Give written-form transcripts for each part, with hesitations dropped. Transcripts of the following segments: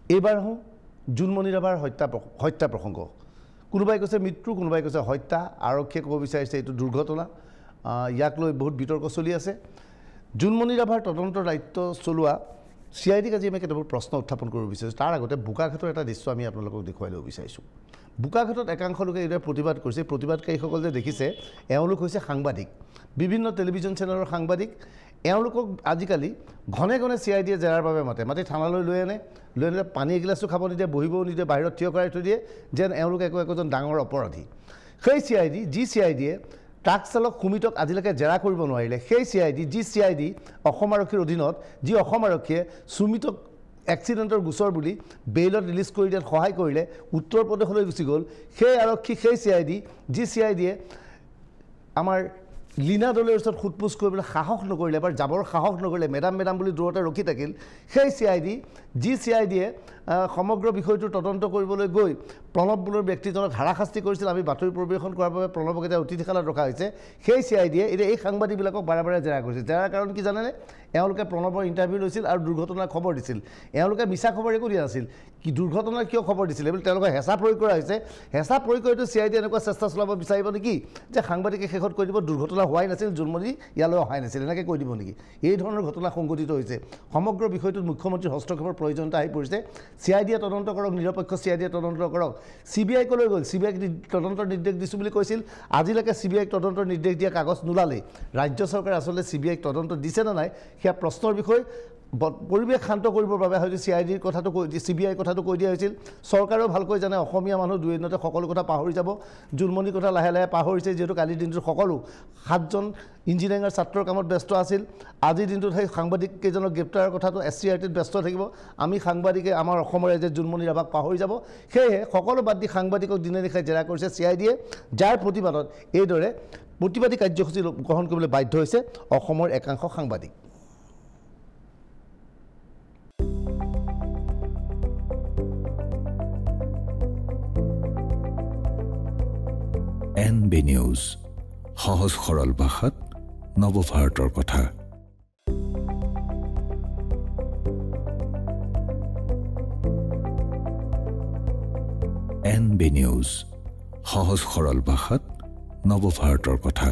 এইবাৰ জোনমণি ৰাভাৰ হত্যা প্ৰসংগ কোনোবাই কৈছে মৃত্যু কোনোবাই কৈছে হত্যা আৰক্ষীয়ে ক'ব বিচাৰিছে এইটো দুৰ্ঘটনা ইয়াক লৈ বহুত বিতৰ্ক চলি আছে জোনমণি ৰাভাৰ তদন্তৰ দায়িত্ব চলোৱা CIDক আজি আমি কেইটামান প্ৰশ্ন উত্থাপন কৰিব বিচাৰিছোঁ তাৰ আগতে বোকাঘাটৰ এটা দৃশ্য আমি আপোনালোকক দেখুৱাই দিব বিচাৰিছোঁ বোকাঘাটত একাংশ লোকে এইদৰে প্ৰতিবাদ কৰিছে প্ৰতিবাদকাৰীসকল যে দেখিছে এওঁলোক হৈছে সাংবাদিক বিভিন্ন টেলিভিছন চেনেলৰ সাংবাদিক এওঁলোকক আজিকালি ঘনে ঘনে CIDয়ে জেৰাৰ বাবে মাতি থানালৈ লৈ আনে পানী এগিলাচো খাব নিদিয়ে বহিবও নিদিয়ে বাহিৰত থিয় কৰাই থৈ দিয়ে যেন এওঁলোক একোজন ডাঙৰ অপৰাধী সেই CIDয়ে ট্ৰাক চালক সুমিতক আজিলৈকে জেৰা কৰিব নোৱাৰিলে সেই CID অসম আৰক্ষীৰ অধীনত যি অসম আৰক্ষীয়ে সুমিতক এক্সিডেণ্টৰ গোচৰ বুলি বেইলত ৰিলিজ কৰি দিয়াত সহায় কৰিলে উত্তৰ প্ৰদেশলৈ গুচি গ'ল সেই আৰক্ষী সেই CIDয়ে আমাৰ লীনা দলৰ ওচৰত খুটপুচ কৰিবলৈ সাহস নকৰিলে এবাৰ যাবৰ সাহস নকৰিলে মেডাম বুলি দূৰতে ৰখি থাকিল সেই CIDয়ে সমগ্ৰ বিষয়টো তদন্ত কৰিবলৈ গৈ প্ৰণৱ বোলৰ ব্যক্তিজনক হাৰাশাস্তি কৰিছিল আমি বাতৰি পৰিৱেশন কৰাৰ বাবে প্ৰণৱক এটা অতিথিশালাত ৰখা হৈছে সেই CIDয়ে এতিয়া এই সাংবাদিকবিলাকক বাৰে জেৰা কৰিছে জেৰাৰ কাৰণ কি জানেনে এওঁলোকে প্ৰণৱৰ ইণ্টাৰভিউ লৈছিল আৰু দুৰ্ঘটনাৰ খবৰ দিছিল এওঁলোকে মিছা খবৰ একো দিয়া নাছিল কি দুৰ্ঘটনাৰ কিয় খবৰ দিছিল বুলি তেওঁলোকে হেঁচা প্ৰয়োগ কৰা হৈছে হেঁচা প্ৰয়োগ কৰিতো CIDয়ে এনেকুৱা চেষ্টা চলাব বিচাৰিব নেকি যে সাংবাদিকে শেষত কৈ দিব দুৰ্ঘটনা হোৱাই নাছিল জোনমণি ইয়ালৈ অহাই নাছিল এনেকৈ কৈ দিব নেকি এই ধৰণৰ ঘটনা সংঘটিত হৈছে সমগ্ৰ বিষয়টোত মুখ্যমন্ত্ৰীৰ হস্তক্ষেপৰ প্ৰয়োজনীয়তা আহি পৰিছে CIDয়ে তদন্ত কৰক নিৰপেক্ষ CIDয়ে তদন্ত কৰক CBIক লৈ গ'ল CBIক তদন্তৰ নিৰ্দেশ দিছোঁ বুলি কৈছিল আজিলৈকে CBIক তদন্তৰ নিৰ্দেশ দিয়া কাগজ নোলালে ৰাজ্য চৰকাৰে আচলতে CBIক তদন্ত দিছে নে নাই সেয়া প্ৰশ্নৰ বিষয় পৰিৱেশ শান্ত কৰিবৰ বাবে হয়তো CBIৰ কথাটো কৈ দিয়া হৈছিল চৰকাৰেও ভালকৈ জানে অসমীয়া মানুহ দুই এদিনতে সকলো কথা পাহৰি যাব জোনমণিৰ কথা লাহে পাহৰিছে যিহেতু কালিৰ দিনটোত সকলো 7জন ইঞ্জিনিয়াৰিঙৰ ছাত্ৰৰ কামত ব্যস্ত আছিল আজিৰ দিনটোত সেই সাংবাদিক কেইজনক গ্ৰেপ্তাৰৰ কথাটো SCRTত ব্যস্ত থাকিব আমি সাংবাদিকে আমাৰ অসমৰ ৰাইজে জোনমণি ৰাভাক পাহৰি যাব সেয়েহে সকলো বাদ দি সাংবাদিকক দিনে নিশাই জেৰা কৰিছে CIDয়ে যাৰ প্ৰতিবাদত এইদৰে প্ৰতিবাদী কাৰ্যসূচী গ্ৰহণ কৰিবলৈ বাধ্য হৈছে অসমৰ একাংশ সাংবাদিক NB নিউজ সহজ সৰল ভাষাত নৱভাৰতৰ কথা NB নিউজ সহজ সৰল ভাষাত নৱভাৰতৰ কথা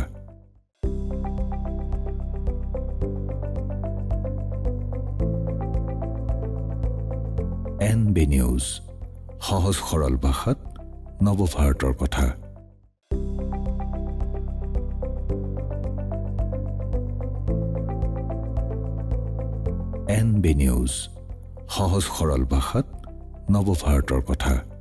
NB নিউজ সহজ সৰল ভাষাত নৱভাৰতৰ কথা NB নিউজ সহজ সৰল ভাষাত নৱভাৰতৰ কথা